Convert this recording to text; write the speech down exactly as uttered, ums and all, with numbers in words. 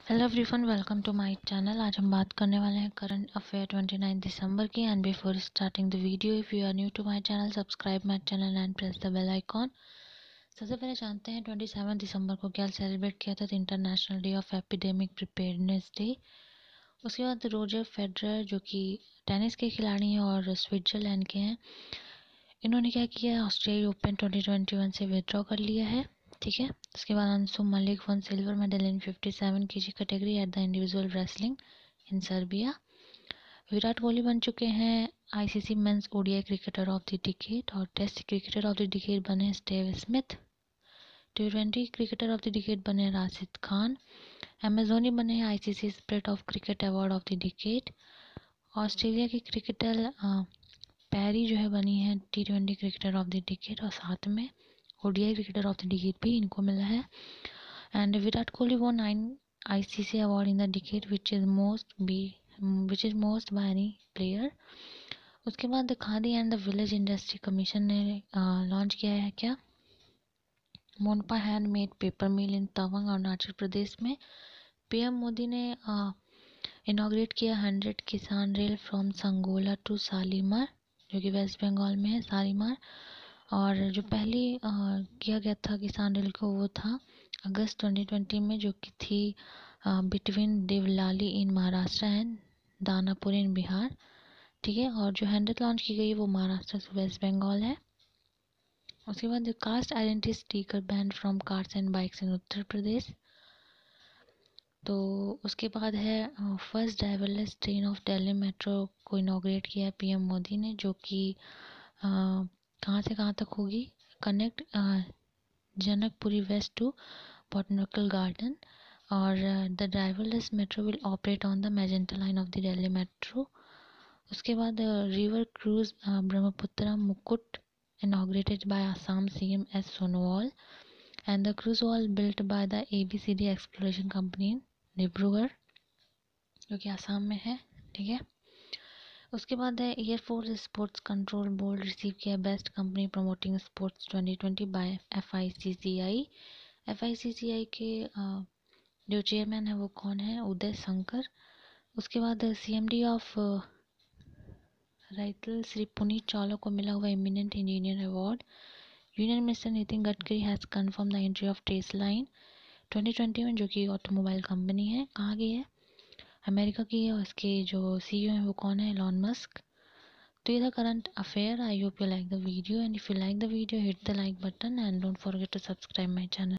Hello everyone, welcome to my channel. आज हम बात करने वाले हैं करंट अफेयर उनतीस दिसंबर की। And before starting the video, if you are new to my channel, subscribe my channel and press the bell icon. सबसे पहले जानते हैं सत्ताईस दिसंबर को क्या सेलिब्रेट किया था। International day of epidemic preparedness day. उसके बाद रोजर फेडरर, जो कि टेनिस के खिलाड़ी हैं और स्विट्जरलैंड के हैं, इन्होंने क्या किया, Australia open twenty twenty one से विड्रॉ कर लिया है। ठीक है। उसके बाद Anshu Malik won silver medal in fifty seven KG category at the individual wrestling in Serbia. Virat Kohli बन चुके हैं ICC men's ODI cricketer of the decade, और test cricketer of the decade बने Steve Smith. T twenty cricketer of the decade बने Rashid Khan. M S Dhoni बने ICC spirit of cricket award of the decade. Australia की cricketer Perry जो है बनी है T twenty cricketer of the decade, और साथ में ODI cricketer of the decade भी इनको मिला है। एंड विराट कोहली वो nine ICC award in the decade which is most be which is most by any player. उसके बाद Khadi and the village industry commission ने लॉन्च किया है क्या, मोनपा हैंडमेड पेपर मिल इन तवांग अरुणाचल प्रदेश में। पीएम मोदी ने इनॉग्रेट किया hundred Kisan rail from Sangola to Shalimar, जो कि वेस्ट बंगाल में है, सालीमार। और जो पहली आ, किया गया था किसान रेल को, वो था अगस्त ट्वेंटी ट्वेंटी में, जो कि थी between Devlali in Maharashtra and Danapur in Bihar. ठीक है। और जो हंड्रेड लॉन्च की गई वो महाराष्ट्र से वेस्ट बंगाल है। उसके बाद जो caste identity sticker ban from cars and bikes in Uttar Pradesh. तो उसके बाद है first driverless train of Delhi metro को इनॉग्रेट किया है पीएम मोदी ने, जो कि कहाँ से कहाँ तक होगी, connect Janakpuri west to botanical garden. और the driverless metro will operate on the magenta line of the Delhi metro. उसके बाद रिवर क्रूज ब्रह्मपुत्र मुकुट inaugurated by Assam C M S Sonowal, and the cruise wall built by the A B C D Exploration Company in Dibrugarh, जो कि आसाम में है। ठीक है। उसके बाद है air force sports control board receive किया best company promoting sports twenty twenty by F I C C I. F I C C I के जो चेयरमैन है वो कौन है, उदय शंकर। उसके बाद सीएमडी ऑफ राइटल श्री पुनीत चावला को मिला हुआ eminent engineer award. Union minister Nitin Gadkari has confirmed the entry of Tesla in twenty twenty one, जो कि ऑटोमोबाइल कंपनी है। कहाँ की है, अमेरिका की है। और इसके जो सीईओ हैं वो कौन है, एलॉन मस्क। तो ये था current affair. I hope you like the video, and if you like the video hit the like button and don't forget to subscribe my channel.